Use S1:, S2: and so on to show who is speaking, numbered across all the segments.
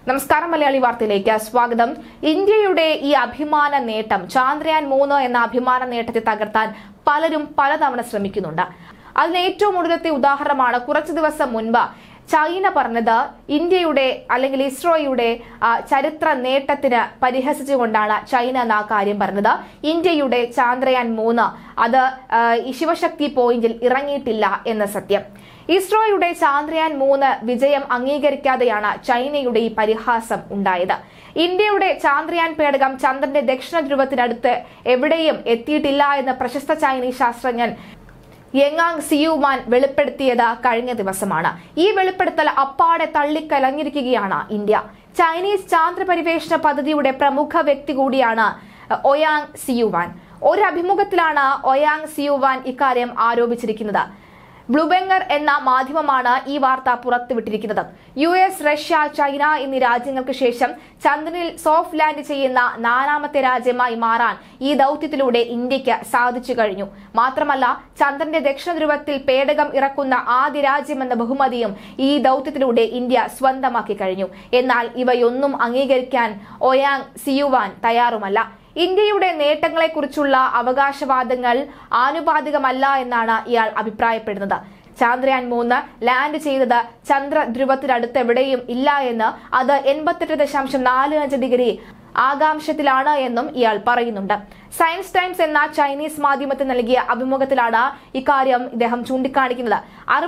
S1: നമസ്കാരം മലയാളി വാർത്തയിലേക്ക് സ്വാഗതം. ഇന്ത്യയുടെ ഈ അഭിമാന നേട്ടം ചന്ദ്രയാൻ 3 എന്ന അഭിമാന നേട്ടത്തെ തകർത്താൻ പലരും പലതവണ ശ്രമിക്കുന്നുണ്ട്. അതിന് ഏറ്റവും ഒടുവിലത്തെ ഉദാഹരണമാണ് കുറച്ചു ദിവസം മുൻപ് ചൈന പറഞ്ഞത് ഇന്ത്യയുടെ അല്ലെങ്കിൽ ഇസ്രോയുടെ ചരിത്ര നേട്ടത്തിന് പരിഹസിച്ചുകൊണ്ടാണ് ചൈന എന്ന കാര്യം പറഞ്ഞത്. ഇന്ത്യയുടെ ചന്ദ്രയാൻ 3 അത് ശിവശക്തി പോയിന്റിൽ ഇറങ്ങിയിട്ടില്ല എന്ന സത്യം. ഇസ്രോയുടെ ചന്ദ്രയാൻ 3 വിജയം അംഗീകരിക്കാതെയാണ് ചൈനയുടെ ഈ പരിഹാസം ഉണ്ടായത്. ഇന്ത്യയുടെ ചന്ദ്രയാൻ പേടകം ചന്ദ്രന്റെ ദക്ഷിണ ധ്രുവത്തിനടുത്ത് എവിടെയും എത്തിയിട്ടില്ല എന്ന് പ്രശസ്ത ചൈനീസ് ശാസ്ത്രജ്ഞൻ യെങ്ങാങ് സിയുവാൻ വെളിപ്പെടുത്തിയത് കഴിഞ്ഞ ദിവസമാണ്. ഈ വെളിപ്പെടുത്തൽ അപ്പാടെ തള്ളിക്കലഞ്ഞിരിക്കുകയാണ് ഇന്ത്യ. ചൈനീസ് ചാന്ദ്ര പരിവേഷണ പദ്ധതിയുടെ പ്രമുഖ വ്യക്തി കൂടിയാണ് യെങ്ങാങ് സിയുവാൻ. ഒരു അഭിമുഖത്തിലാണ് യെങ്ങാങ് സിയുവാൻ ഇക്കാര്യം ആരോപിച്ചിരിക്കുന്നത്. ബ്ലൂബെങ്കർ എന്ന മാധ്യമമാണ് ഈ വാർത്ത പുറത്തുവിട്ടിരിക്കുന്നത്. US, റഷ്യ, ചൈന എന്നീ രാജ്യങ്ങൾക്ക് ശേഷം ചന്ദ്രനിൽ സോഫ്റ്റ് ലാൻഡ് ചെയ്യുന്ന 4ാമത്തെ രാജ്യമായി മാറാൻ ഈ ദൌത്യത്തിലൂടെ ഇന്ത്യക്ക് സാധിച്ചു കഴിഞ്ഞു. മാത്രമല്ല, ചന്ദ്രന്റെ ദക്ഷിണ ധ്രുവത്തിൽ പേടകം ഇറക്കുന്ന ആദ്യ രാജ്യമെന്ന ബഹുമതിയും ഈ ദൌത്യത്തിലൂടെ ഇന്ത്യ സ്വന്തമാക്കി കഴിഞ്ഞു. എന്നാൽ ഇവയൊന്നും അംഗീകരിക്കാൻ യെങ്ങാങ് സിയുവാൻ തയ്യാറുമല്ല. ഇന്ത്യയുടെ നേട്ടങ്ങളെക്കുറിച്ചുള്ള അവകാശവാദങ്ങൾ ആനുപാതികമല്ല എന്നാണ് ഇയാൾ അഭിപ്രായപ്പെടുന്നത്. ചന്ദ്രയാൻ 3 ലാൻഡ് ചെയ്തത് ചന്ദ്രധ്രുവത്തിനടുത്ത് എവിടെയും ഇല്ല എന്ന്, അത് 88.45 ഡിഗ്രി ആകാംക്ഷത്തിലാണ് എന്നും ഇയാൾ പറയുന്നുണ്ട്. സയൻസ് ടൈംസ് എന്ന ചൈനീസ് മാധ്യമത്തിന് നൽകിയ അഭിമുഖത്തിലാണ് ഇക്കാര്യം ഇദ്ദേഹം ചൂണ്ടിക്കാണിക്കുന്നത്.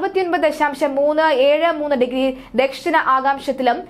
S1: 69.373 ഡിഗ്രി ദക്ഷിണ ആകാംക്ഷത്തിലും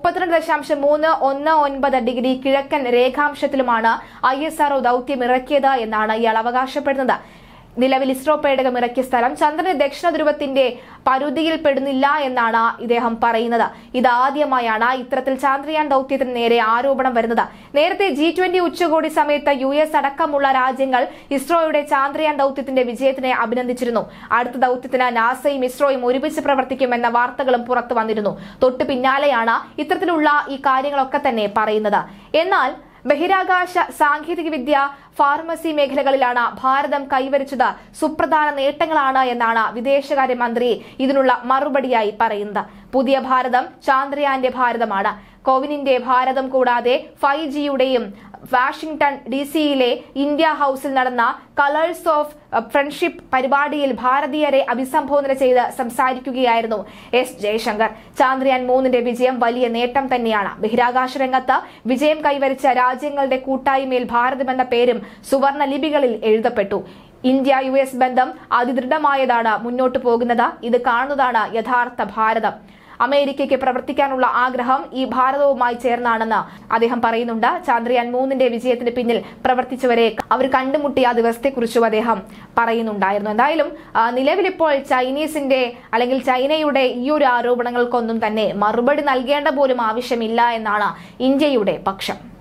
S1: 32.319 ഡിഗ്രി കിഴക്കൻ രേഖാംശത്തിലുമാണ് ISRO ദൌത്യം ഇറക്കിയത് എന്നാണ് ഇയാൾ അവകാശപ്പെടുന്നത്. നിലവിൽ ഇസ്രോ പേടകം ഇറക്കിയ സ്ഥലം ചന്ദ്രന്റെ ദക്ഷിണ ധ്രുവത്തിന്റെ പരിധിയിൽ പെടുന്നില്ല എന്നാണ് ഇദ്ദേഹം പറയുന്നത്. ഇതാദ്യമായാണ് ഇത്തരത്തിൽ ചന്ദ്രയാൻ ദൌത്യത്തിന് നേരെ ആരോപണം വരുന്നത്. നേരത്തെ G20 ഉച്ചകോടി സമയത്ത് US അടക്കമുള്ള രാജ്യങ്ങൾ ഇസ്രോയുടെ ചന്ദ്രയാൻ ദൌത്യത്തിന്റെ വിജയത്തിനെ അഭിനന്ദിച്ചിരുന്നു. അടുത്ത ദൌത്യത്തിന് നാസയും ഇസ്രോയും ഒരുമിച്ച് പ്രവർത്തിക്കുമെന്ന വാർത്തകളും പുറത്തു വന്നിരുന്നു. തൊട്ടു പിന്നാലെയാണ് ഇത്തരത്തിലുള്ള ഈ കാര്യങ്ങളൊക്കെ തന്നെ പറയുന്നത്. എന്നാൽ ബഹിരാകാശ സാങ്കേതിക വിദ്യ, ഫാർമസി മേഖലകളിലാണ് ഭാരതം കൈവരിച്ചത് സുപ്രധാന നേട്ടങ്ങളാണ് എന്നാണ് വിദേശകാര്യമന്ത്രി ഇതിനുള്ള മറുപടിയായി പറയുന്നത്. പുതിയ ഭാരതം ചന്ദ്രയാന്റെ ഭാരതമാണ്. കോവിനിന്റെ ഭാരതം കൂടാതെ 5Gയുടെയും വാഷിംഗ്ടൺ DC-യിലെ ഇന്ത്യ ഹൌസിൽ നടന്ന കളേഴ്സ് ഓഫ് ഫ്രണ്ട്ഷിപ്പ് പരിപാടിയിൽ ഭാരതീയരെ അഭിസംബോധന ചെയ്ത് സംസാരിക്കുകയായിരുന്നു S. ജയശങ്കർ. ചന്ദ്രയാൻ 3ന്റെ വിജയം വലിയ നേട്ടം തന്നെയാണ്. ബഹിരാകാശ രംഗത്ത് വിജയം കൈവരിച്ച രാജ്യങ്ങളുടെ കൂട്ടായ്മയിൽ ഭാരതം എന്ന പേരും സുവർണ ലിപികളിൽ എഴുതപ്പെട്ടു. ഇന്ത്യ-US ബന്ധം അതിദൃഢമായതാണ് മുന്നോട്ടു പോകുന്നത്. ഇത് കാണുന്നതാണ് യഥാർത്ഥ ഭാരതം. അമേരിക്കയ്ക്ക് പ്രവർത്തിക്കാനുള്ള ആഗ്രഹം ഈ ഭാരതവുമായി ചേർന്നാണെന്ന് അദ്ദേഹം പറയുന്നുണ്ട്. ചന്ദ്രയാൻ 3ന്റെ വിജയത്തിന് പിന്നിൽ പ്രവർത്തിച്ചവരെ അവർ കണ്ടുമുട്ടിയ ആ ദിവസത്തെക്കുറിച്ചും അദ്ദേഹം പറയുന്നുണ്ടായിരുന്നു. എന്തായാലും നിലവിലിപ്പോൾ ചൈനയുടെ ഈ ഒരു ആരോപണങ്ങൾക്കൊന്നും തന്നെ മറുപടി നൽകേണ്ട പോലും ആവശ്യമില്ല എന്നാണ് ഇന്ത്യയുടെ പക്ഷം.